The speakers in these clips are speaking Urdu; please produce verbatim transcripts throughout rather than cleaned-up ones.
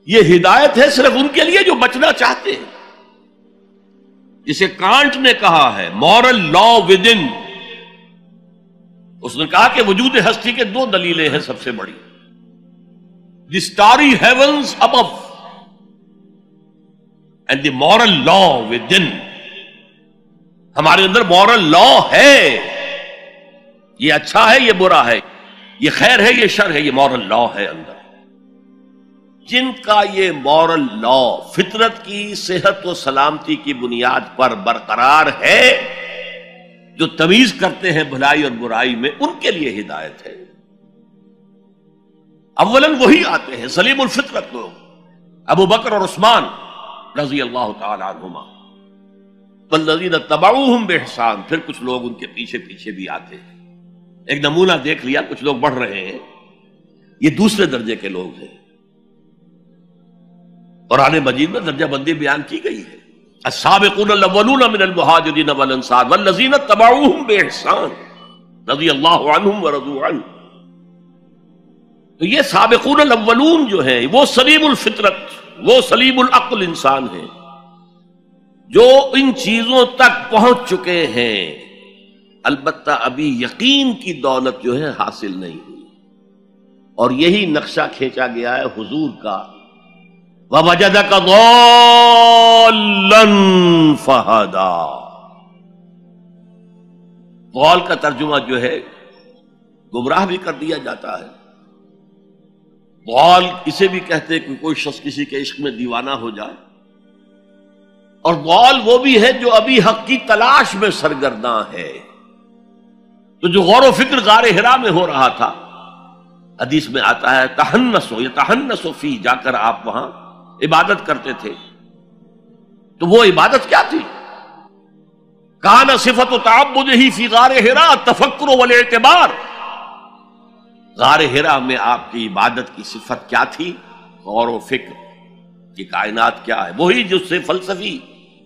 یہ ہدایت ہے صرف ان کے لیے جو بچنا چاہتے ہیں. جسے کانٹ نے کہا ہے مورل لا ود ان، اس نے کہا کہ وجود ہستی کے دو دلیلیں ہیں سب سے بڑی. The starry heavens above and the moral law within. ہمارے اندر مورل لا ہے، یہ اچھا ہے یہ برا ہے، یہ خیر ہے یہ شر ہے، یہ مورل لا ہے اندر. جن کا یہ مورل لا فطرت کی صحت و سلامتی کی بنیاد پر برقرار ہے، جو تمیز کرتے ہیں بھلائی اور برائی میں، ان کے لیے ہدایت ہے. اولاً وہی آتے ہیں سلیم الفطرت لوگ، ابو بکر اور عثمان رضی اللہ تعالی عنہما، والذین اتبعوہم بإحسان. پھر کچھ لوگ ان کے پیچھے پیچھے بھی آتے ہیں. ایک نمونہ دیکھ لیا، کچھ لوگ بڑھ رہے ہیں، یہ دوسرے درجے کے لوگ ہیں. قرآن مجید میں درجہ بندی بیان کی گئی ہے. السابقون الاولون من المہاجرین والانصار والذین اتبعوہم بإحسان رضی اللہ عنہم ورضوا عنہ. تو یہ سابقون الاولون جو ہیں وہ سلیم الفطرت، وہ سلیم العقل انسان ہیں جو ان چیزوں تک پہنچ چکے ہیں. البتہ ابھی یقین کی دولت جو ہے حاصل نہیں ہوئی، اور یہی نقشہ کھینچا گیا ہے حضور کا وَوَجَدَكَ ضَالًّا فَهَدَىٰ. ضال کا ترجمہ جو ہے گمراہ بھی کر دیا جاتا ہے. ضال اسے بھی کہتے ہیں کہ کوئی شخص کسی کے عشق میں دیوانہ ہو جائے، اور ضال وہ بھی ہے جو ابھی حق کی تلاش میں سرگرداں ہے. تو جو غور و فکر غار حرا میں ہو رہا تھا، حدیث میں آتا ہے تحنسو یتحنسو فی، جا کر آپ وہاں عبادت کرتے تھے. تو وہ عبادت کیا تھی؟ کان صفت تعبدہ فی غار حرا التفکر والاعتبار. غار حرا میں آپ کی عبادت کی صفت کیا تھی؟ غور و فکر کہ کائنات کیا ہے. وہی جس سے فلسفی،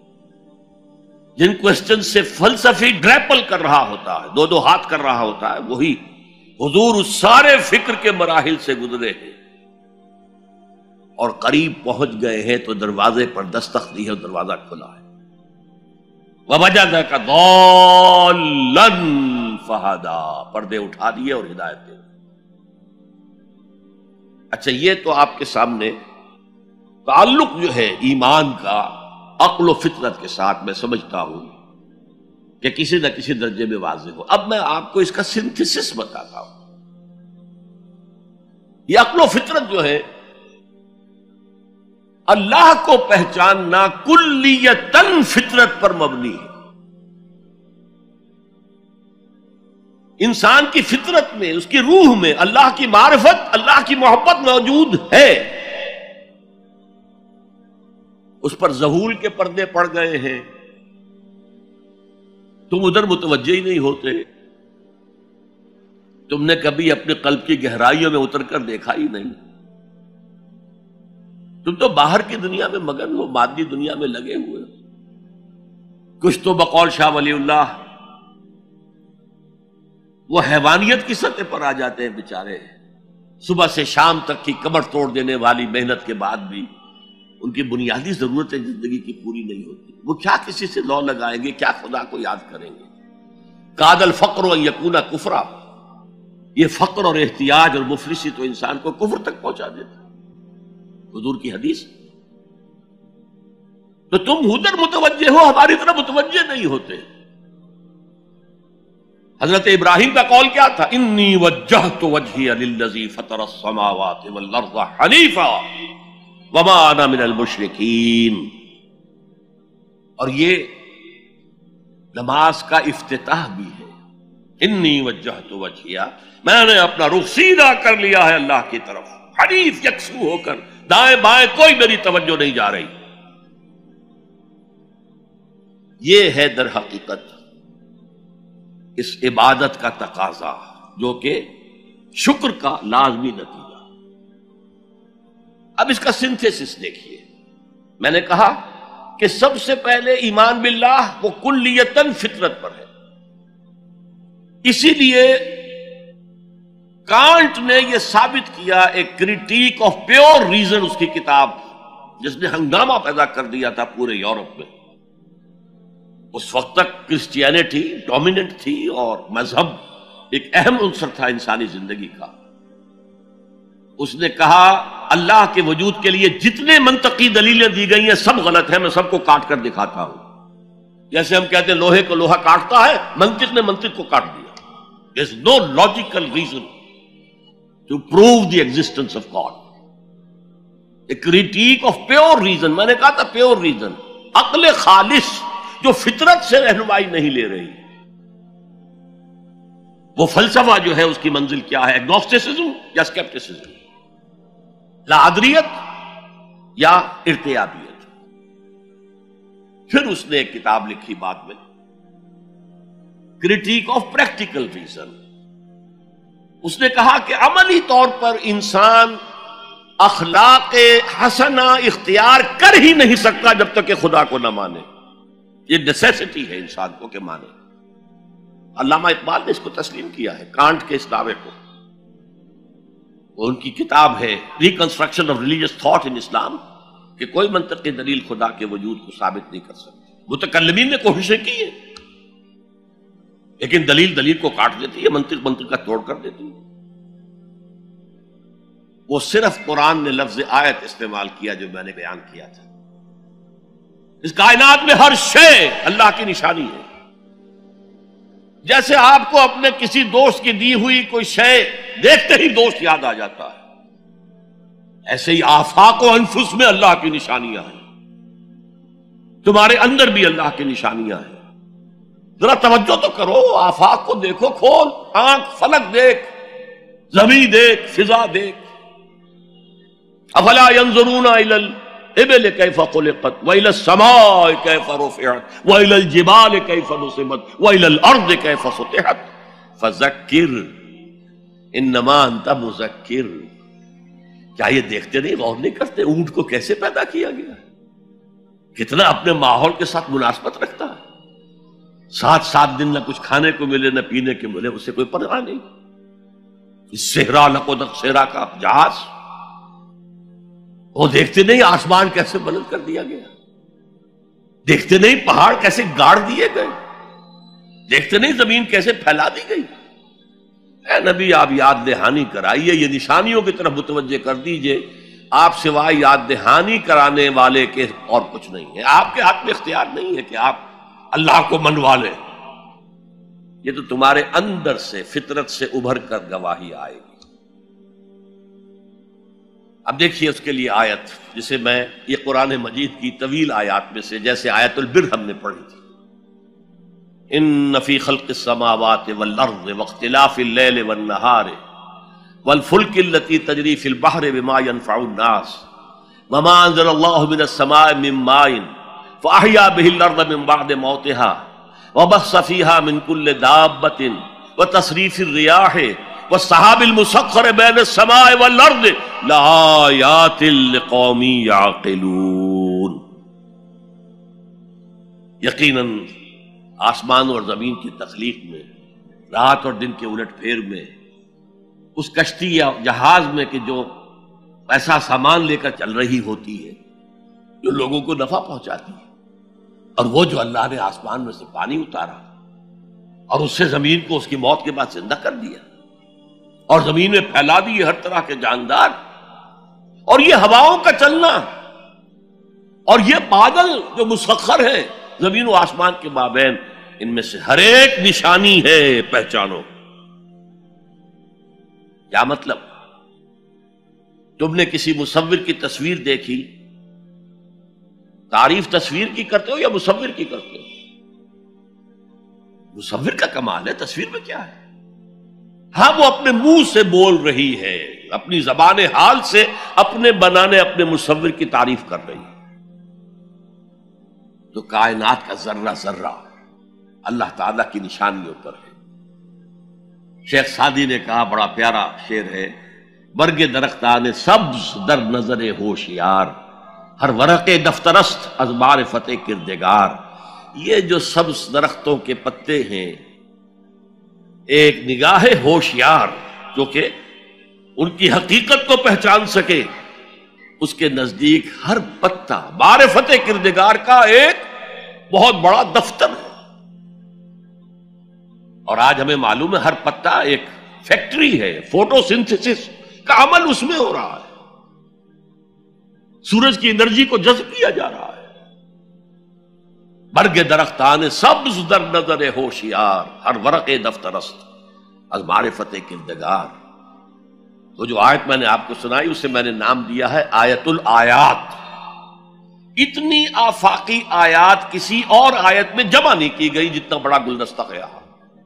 جن کوسچن سے فلسفی ڈریپل کر رہا ہوتا ہے، دو دو ہاتھ کر رہا ہوتا ہے، وہی حضور اس سارے فکر کے مراحل سے گزرے ہیں اور قریب پہنچ گئے ہیں. تو دروازے پر دستک دی ہے اور دروازہ کھلا ہے. وَوَجَدَكَ ضَالًّا فَهَدَىٰ. پردے اٹھا دیے اور ہدایت دے. اچھا، یہ تو آپ کے سامنے تعلق جو ہے ایمان کا عقل و فطرت کے ساتھ میں سمجھتا ہوں کہ کسی نہ کسی درجے میں واضح ہو. اب میں آپ کو اس کا سنتھسس بتاتا ہوں. یہ عقل و فطرت جو ہے اللہ کو پہچاننا کلیتاً فطرت پر مبنی ہے. انسان کی فطرت میں، اس کی روح میں اللہ کی معرفت، اللہ کی محبت موجود ہے. اس پر ظہول کے پردے پڑ گئے ہیں، تم ادھر متوجہ ہی نہیں ہوتے. تم نے کبھی اپنے قلب کی گہرائیوں میں اتر کر دیکھا ہی نہیں. تم تو باہر کی دنیا میں مگن ہو، مادی دنیا میں لگے ہوئے. کچھ تو بقول شاہ ولی اللہ وہ حیوانیت کی سطح پر آ جاتے ہیں بیچارے. صبح سے شام تک کی کمر توڑ دینے والی محنت کے بعد بھی ان کی بنیادی ضرورتیں زندگی کی پوری نہیں ہوتی. وہ کیا کسی سے لو لگائیں گے، کیا خدا کو یاد کریں گے. کاد الفقر ان یکون کفرا. یہ فقر اور احتیاج اور مفلسی تو انسان کو کفر تک پہنچا دیتا. حضور کی حدیث. تو تم ادھر متوجہ ہو، ہماری طرح متوجہ نہیں ہوتے. حضرت ابراہیم کا قول کیا تھا؟ انی وجہت وجہی للذی فطر السماوات والارض حنیفا وما انا من المشرکین. اور یہ نماز کا افتتاح بھی ہے. انی وجہت وجہی، میں نے اپنا رخ سیدھا کر لیا ہے اللہ کی طرف، حنیف یکسو ہو کر. دائیں بائیں کوئی میری توجہ نہیں جا رہی. یہ ہے در حقیقت اس عبادت کا تقاضا، جو کہ شکر کا لازمی نتیجہ. اب اس کا سنتھیسس دیکھیے. میں نے کہا کہ سب سے پہلے ایمان باللہ وہ کلیتاً فطرت پر ہے. اسی لیے کانٹ نے یہ ثابت کیا، ایک کریٹیک آف پیور ریزن، اس کی کتاب جس نے ہنگامہ پیدا کر دیا تھا پورے یورپ میں. اس وقت تک کرسچینٹی ڈومیننٹ تھی اور مذہب ایک اہم عنصر تھا انسانی زندگی کا. اس نے کہا اللہ کے وجود کے لیے جتنے منطقی دلیلیں دی گئی ہیں سب غلط ہیں، میں سب کو کاٹ کر دکھاتا ہوں. جیسے ہم کہتے ہیں لوہے کو لوہا کاٹتا ہے، منطق نے منطق کو کاٹ دیا. There is no logical reason to prove the existence of God. A critique of pure reason. میں نے کہا تھا پیور ریزن، عقل خالص جو فطرت سے رہنمائی نہیں لے رہی. وہ فلسفہ جو ہے اس کی منزل کیا ہے؟ ایگنوسٹسزم یا اسکیپٹسزم، لا ادریت یا ارتیابیت. پھر اس نے ایک کتاب لکھی بعد میں، کریٹیک آف پریکٹیکل ریزن. اس نے کہا کہ عملی طور پر انسان اخلاق حسنہ اختیار کر ہی نہیں سکتا جب تک کہ خدا کو نہ مانے. یہ نیسیسٹی ہے انسان کو کہ مانے. علامہ اقبال نے اس کو تسلیم کیا ہے، کانٹ کے اس دعوے کو. وہ ان کی کتاب ہے reconstruction of religious thought in Islam, کہ کوئی منطقی دلیل خدا کے وجود کو ثابت نہیں کر سکتی. متکلمین نے کوششیں کی ہیں لیکن دلیل دلیل کو کاٹ دیتی ہے، منطق منطق کا توڑ کر دیتی ہے. وہ صرف قرآن نے لفظ آیت استعمال کیا جو میں نے بیان کیا تھا. اس کائنات میں ہر شے اللہ کی نشانی ہے. جیسے آپ کو اپنے کسی دوست کی دی ہوئی کوئی شے دیکھتے ہی دوست یاد آ جاتا ہے، ایسے ہی آفاق و انفس میں اللہ کی نشانیاں ہیں. تمہارے اندر بھی اللہ کی نشانیاں ہیں. ذرا توجہ تو کرو، آفاق کو دیکھو، کھول آنکھ، فلک دیکھ، زمین دیکھ، فضا دیکھ. افلا ينظرون الى الابل كيف خلقت والى السماء كيف رفعت والى الجبال كيف نصبت والى الارض كيف سطحت فذكر انما انت مذکر. کیا یہ دیکھتے نہیں، غور نہیں کرتے اونٹ کو کیسے پیدا کیا گیا، کتنا اپنے ماحول کے ساتھ مناسبت رکھتا ہے. سات سات دن نہ کچھ کھانے کو ملے نہ پینے کو ملے، اسے کوئی پرواہ نہیں. اس صحرا لقدر صحرا کا جہاز، وہ دیکھتے نہیں آسمان کیسے بلند کر دیا گیا، دیکھتے نہیں پہاڑ کیسے گاڑ دیے گئے، دیکھتے نہیں زمین کیسے پھیلا دی گئی. اے نبی آپ یاد دہانی کرائیے، یہ نشانیوں کی طرف متوجہ کر دیجئے. آپ سوائے یاد دہانی کرانے والے کے اور کچھ نہیں ہے. آپ کے ہاتھ میں اختیار نہیں ہے کہ آپ اللہ کو منوا لیں. یہ تو تمہارے اندر سے فطرت سے ابھر کر گواہی آئے گی. اب دیکھیے اس کے لیے آیت جسے میں یہ قرآن مجید کی طویل آیات میں سے، جیسے آیت البر ہم نے پڑھی تھی، ان فی خلق السماوات والارض واختلاف اللیل والنہار والفلک التي تجری فی البحر بما ينفع الناس وما انزل اللہ من السماء من ماء فاحیا به الارض من بعد موتها وبث فیہا من کل دابۃ وتصریف الریاح والسحاب المسخر بین السماء والارض لآیات لقوم یعقلون. یقیناً آسمان اور زمین کی تخلیق میں، رات اور دن کے الٹ پھیر میں، اس کشتی یا جہاز میں کہ جو ایسا سامان لے کر چل رہی ہوتی ہے جو لوگوں کو نفع پہنچاتی ہے، اور وہ جو اللہ نے آسمان میں سے پانی اتارا اور اس سے زمین کو اس کی موت کے بعد زندہ کر دیا اور زمین میں پھیلا دیے ہر طرح کے جاندار، اور یہ ہواؤں کا چلنا اور یہ بادل جو مسخر ہیں زمین و آسمان کے مابین، ان میں سے ہر ایک نشانی ہے، پہچانو. کیا مطلب؟ تم نے کسی مصور کی تصویر دیکھی، تعریف تصویر کی کرتے ہو یا مصور کی کرتے ہو؟ مصور کا کمال ہے، تصویر میں کیا ہے؟ ہاں وہ اپنے منہ سے بول رہی ہے، اپنی زبان حال سے اپنے بنانے اپنے مصور کی تعریف کر رہی ہے. تو کائنات کا ذرہ ذرہ اللہ تعالیٰ کی نشانیوں پر ہے. شیخ سعدی نے کہا، بڑا پیارا شعر ہے، برگ درختان سبز در نظر ہوشیار ہر ورق دفترست از معرفت کردگار. یہ جو سبز درختوں کے پتے ہیں، ایک نگاہ ہوشیار جو کہ ان کی حقیقت کو پہچان سکے، اس کے نزدیک ہر پتا معرفت کردگار کا ایک بہت بڑا دفتر ہے۔ اور آج ہمیں معلوم ہے ہر پتا ایک فیکٹری ہے، فوٹو سنتھسس کا عمل اس میں ہو رہا ہے، سورج کی انرجی کو جذب کیا جا رہا ہے۔ برگ درختان سبز در نظر ہوشیار، ہر ورق دفتر است از معرفت کردگار۔ تو جو آیت میں نے آپ کو سنائی اسے میں نے نام دیا ہے آیت الآیات۔ اتنی آفاقی آیات کسی اور آیت میں جمع نہیں کی گئی جتنا بڑا گلدستہ ہے یہاں۔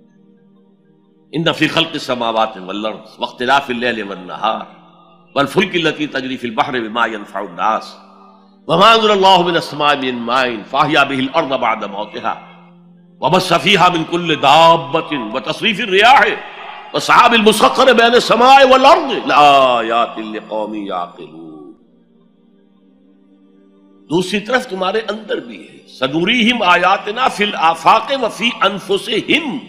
ان فی خلق السماوات والارض واختلاف اللیل والنہار والفلک التي تجری فی البحر بما ينفع الناس وما انزل اللہ من السماء من ماء فاحیا به الارض بعد موتها وبث فیہا من کل دابۃ وتصریف الرياح والسحاب المسخر بین السماء والارض لآیات لقوم یعقلون۔ دوسری طرف تمہارے اندر بھی ہے سنوریہم آیاتنا فی الآفاق وفی انفسہم۔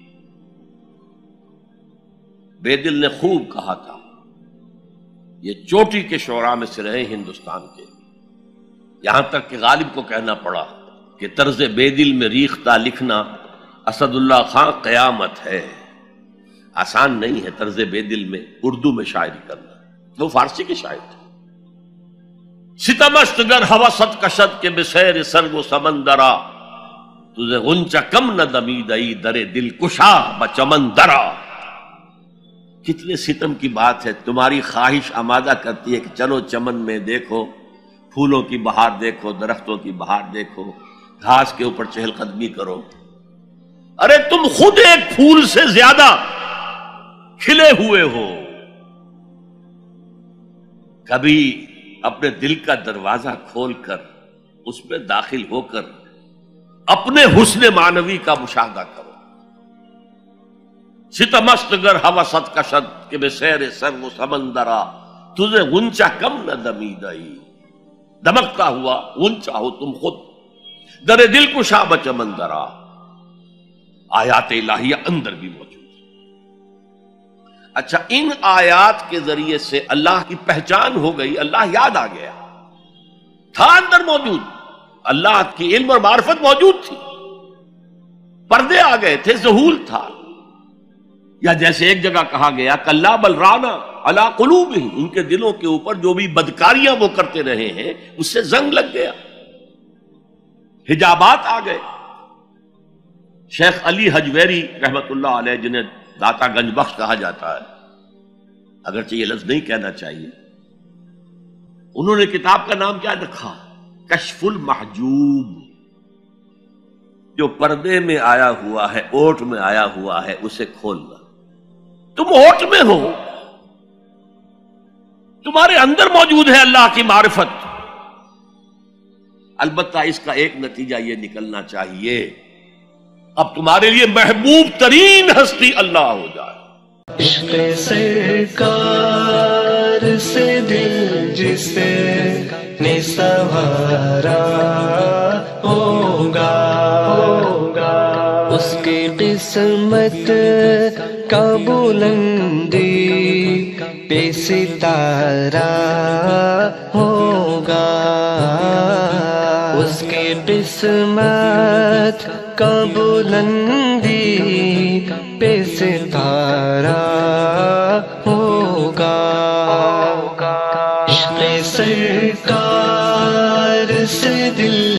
بے دل نے خوب کہا تھا، یہ چوٹی کے شعراء میں سے رہے ہندوستان کے، یہاں تک کہ غالب کو کہنا پڑا کہ طرز بے دل میں ریختہ لکھنا اسد اللہ خان قیامت ہے۔ آسان نہیں ہے طرز بے دل میں اردو میں شاعری کرنا، وہ فارسی کے شاعر تھے۔ ستمست گر ہوست کشد کے بسیر سر و سمندرا تجھے غنچہ کم نہ دمیدئی در دل کشا بچمن درا۔ کتنے ستم کی بات ہے، تمہاری خواہش آمادہ کرتی ہے کہ چلو چمن میں دیکھو، پھولوں کی بہار دیکھو، درختوں کی بہار دیکھو، گھاس کے اوپر چہل قدمی کرو۔ ارے تم خود ایک پھول سے زیادہ کھلے ہوئے ہو۔ کبھی اپنے دل کا دروازہ کھول کر اس میں داخل ہو کر اپنے حسن معنوی کا مشاہدہ کرو۔ ستمست گر ہوست کشد کہ بسیر سر و سمندرا تجھے غنچہ کم نہ دمیدئی، دمکتا ہوا غنچہ ہو تم خود در دل کشا بچمندرا۔ آیات الہیہ اندر بھی موجود ہے۔ اچھا، ان آیات کے ذریعے سے اللہ کی پہچان ہو گئی، اللہ یاد آ گیا، تھا اندر موجود، اللہ کی علم اور معرفت موجود تھی، پردے آ گئے تھے، ظہور تھا۔ یا جیسے ایک جگہ کہا گیا کلا بل رانا علی قلوبہم، ان کے دلوں کے اوپر جو بھی بدکاریاں وہ کرتے رہے ہیں اس سے زنگ لگ گیا، حجابات آ گئے۔ شیخ علی حجویری رحمت اللہ علیہ، جنہیں داتا گنج بخش کہا جاتا ہے، اگرچہ یہ لفظ نہیں کہنا چاہیے، انہوں نے کتاب کا نام کیا رکھا؟ کشف المحجوب۔ جو پردے میں آیا ہوا ہے، اوٹ میں آیا ہوا ہے، اسے کھولنا۔ تم اوٹ میں ہو، تمہارے اندر موجود ہے اللہ کی معرفت۔ البتہ اس کا ایک نتیجہ یہ نکلنا چاہیے، اب تمہارے لیے محبوب ترین ہستی اللہ ہو جائے۔ عشق سرکار سے دل جس نے سنوارا ہوگا، اس کی قسمت کا بلندی پہ ستارہ ہوگا، اس کی قسمت کا بلندی پہ ستارہ ہوگا۔ عشق سرکار سے دل